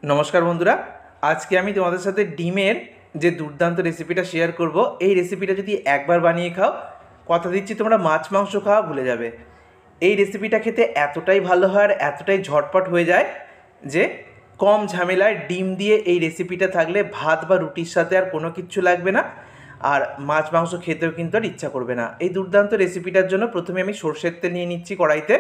নমস্কার বন্ধুরা, আজকে আমি তোমাদের সাথে ডিমের যে দুর্দান্ত রেসিপিটা শেয়ার করব। এই রেসিপিটা যদি একবার বানিয়ে খাও, কথা দিচ্ছি তোমরা মাছ মাংস খাওয়া ভুলে যাবে। এই রেসিপিটা খেতে এতটাই ভালো হয় আর এতটাই ঝটপট হয়ে যায় যে কম ঝামেলায় ডিম দিয়ে এই রেসিপিটা থাকলে ভাত বা রুটির সাথে আর কোনো কিচ্ছু লাগবে না, আর মাছ মাংস খেতেও কিন্তু আর ইচ্ছা করবে না। এই দুর্দান্ত রেসিপিটার জন্য প্রথমে আমি সর্ষের তেল নিয়ে নিচ্ছি কড়াইতে।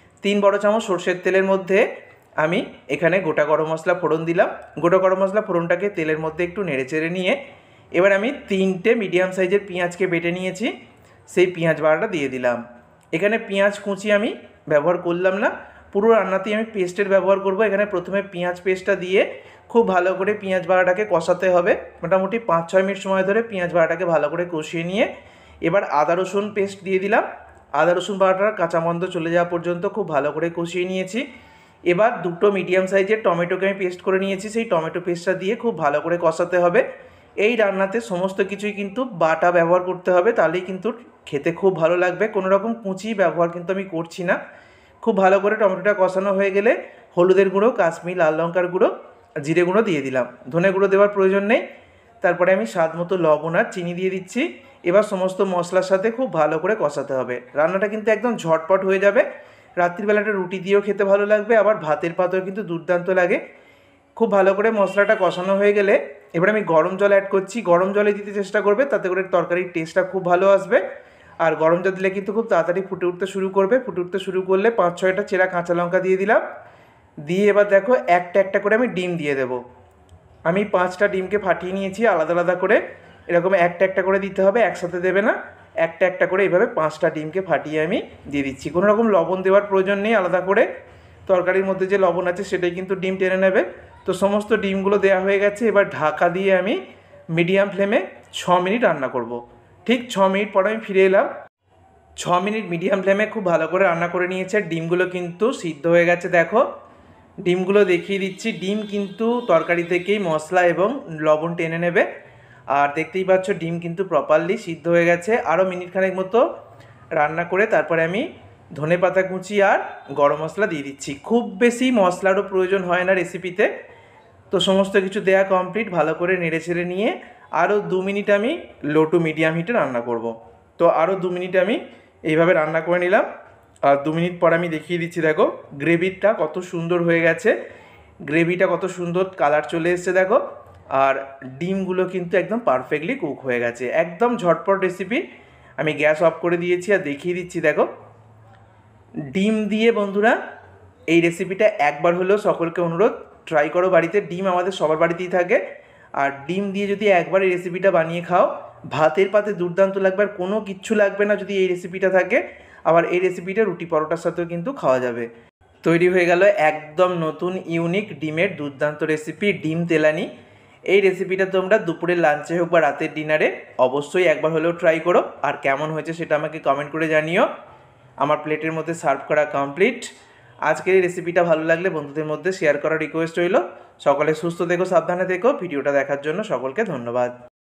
3 বড় চামচ সর্ষের তেলের মধ্যে আমি এখানে গোটা গরম মশলা ফোড়ন দিলাম। গোটা গরম মশলা ফোড়নটাকে তেলের মধ্যে একটু নেড়েচেড়ে নিয়ে এবার আমি 3টে মিডিয়াম সাইজের পেঁয়াজকে বেটে নিয়েছি, সেই পেঁয়াজ বাটাটা দিয়ে দিলাম। এখানে পেঁয়াজ কুচি আমি ব্যবহার করলাম না, পুরো রান্নাতেই আমি পেস্টের ব্যবহার করব। এখানে প্রথমে পেঁয়াজ পেস্টটা দিয়ে খুব ভালো করে পেঁয়াজ বাটাটাকে কষাতে হবে। মোটামুটি 5-6 মিনিট সময় ধরে পেঁয়াজ বাটাটাকে ভালো করে কষিয়ে নিয়ে এবার আদা রসুন পেস্ট দিয়ে দিলাম। আদা রসুন বাটার কাঁচা গন্ধ চলে যাওয়া পর্যন্ত খুব ভালো করে কষিয়ে নিয়েছি। এবার 2টো মিডিয়াম সাইজের টমেটোকে আমি পেস্ট করে নিয়েছি, সেই টমেটো পেস্টটা দিয়ে খুব ভালো করে কষাতে হবে। এই রান্নাতে সমস্ত কিছুই কিন্তু বাটা ব্যবহার করতে হবে, তাহলেই কিন্তু খেতে খুব ভালো লাগবে। কোনো রকম কুচি ব্যবহার কিন্তু আমি করছি না। খুব ভালো করে টমেটোটা কষানো হয়ে গেলে হলুদের গুঁড়ো, কাশ্মীর লাল লঙ্কার গুঁড়ো, জিরে গুঁড়ো দিয়ে দিলাম। ধনে গুঁড়ো দেওয়ার প্রয়োজন নেই। তারপরে আমি স্বাদ মতো লবণ আর চিনি দিয়ে দিচ্ছি। এবার সমস্ত মশলার সাথে খুব ভালো করে কষাতে হবে। রান্নাটা কিন্তু একদম ঝটপট হয়ে যাবে। রাত্রিবেলাটা রুটি দিয়েও খেতে ভালো লাগবে, আবার ভাতের পাতেও কিন্তু দুর্দান্ত লাগে। খুব ভালো করে মশলাটা কষানো হয়ে গেলে এবার আমি গরম জল অ্যাড করছি। গরম জলে দিতে চেষ্টা করবে, তাতে করে তরকারির টেস্টটা খুব ভালো আসবে। আর গরম জল দিলে কিন্তু খুব তাড়াতাড়ি ফুটে উঠতে শুরু করবে। ফুটে উঠতে শুরু করলে 5-6টা চেরা কাঁচা লঙ্কা দিয়ে দিলাম। দিয়ে এবার দেখো একটা একটা করে আমি ডিম দিয়ে দেবো। আমি 5টা ডিমকে ফাটিয়ে নিয়েছি আলাদা আলাদা করে। এরকম একটা একটা করে দিতে হবে, একসাথে দেবে না। একটা একটা করে এইভাবে 5টা ডিমকে ফাটিয়ে আমি দিয়ে দিচ্ছি। কোনো রকম লবণ দেওয়ার প্রয়োজন নেই আলাদা করে, তরকারির মধ্যে যে লবণ আছে সেটাই কিন্তু ডিম টেনে নেবে। তো সমস্ত ডিমগুলো দেওয়া হয়ে গেছে। এবার ঢাকা দিয়ে আমি মিডিয়াম ফ্লেমে 6 মিনিট রান্না করব। ঠিক 6 মিনিট পর আমি ফিরে এলাম। 6 মিনিট মিডিয়াম ফ্লেমে খুব ভালো করে রান্না করে নিয়েছে। ডিমগুলো কিন্তু সিদ্ধ হয়ে গেছে। দেখো ডিমগুলো দেখিয়ে দিচ্ছি। ডিম কিন্তু তরকারি থেকেই মশলা এবং লবণ টেনে নেবে। আর দেখতেই পাচ্ছ ডিম কিন্তু প্রপারলি সিদ্ধ হয়ে গেছে। আরও মিনিটখানেক মতো রান্না করে তারপরে আমি ধনেপাতা কুচি আর গরম মশলা দিয়ে দিচ্ছি। খুব বেশি মশলারও প্রয়োজন হয় না রেসিপিতে। তো সমস্ত কিছু দেয়া কমপ্লিট। ভালো করে নেড়েচেড়ে নিয়ে আরও 2 মিনিট আমি লো টু মিডিয়াম হিটে রান্না করব। তো আরও 2 মিনিট আমি এইভাবে রান্না করে নিলাম। আর 2 মিনিট পর আমি দেখিয়ে দিচ্ছি। দেখো গ্রেভিটা কত সুন্দর হয়ে গেছে, গ্রেভিটা কত সুন্দর কালার চলে এসছে দেখো। আর ডিমগুলো কিন্তু একদম পারফেক্টলি কুক হয়ে গেছে। একদম ঝটপট রেসিপি। আমি গ্যাস অফ করে দিয়েছি আর দেখিয়ে দিচ্ছি। দেখো ডিম দিয়ে বন্ধুরা এই রেসিপিটা একবার হলেও সকলকে অনুরোধ, ট্রাই করো বাড়িতে। ডিম আমাদের সবার বাড়িতেই থাকে, আর ডিম দিয়ে যদি একবার এই রেসিপিটা বানিয়ে খাও, ভাতের পাতে দুর্দান্ত লাগবে। আর কোনো কিচ্ছু লাগবে না যদি এই রেসিপিটা থাকে। আবার এই রেসিপিটা রুটি পরোটার সাথেও কিন্তু খাওয়া যাবে। তৈরি হয়ে গেল একদম নতুন ইউনিক ডিমের দুর্দান্ত রেসিপি, ডিম তেলানি। এই রেসিপিটা তোমরা দুপুরের লাঞ্চে হোক বা রাতের ডিনারে অবশ্যই একবার হলেও ট্রাই করো। আর কেমন হয়েছে সেটা আমাকে কমেন্ট করে জানিও। আমার প্লেটের মধ্যে সার্ভ করা কমপ্লিট। আজকের এই রেসিপিটা ভালো লাগলে বন্ধুদের মধ্যে শেয়ার করার রিকোয়েস্ট রইল। সকলে সুস্থ থেকো, সাবধানে থেকো। ভিডিওটা দেখার জন্য সকলকে ধন্যবাদ।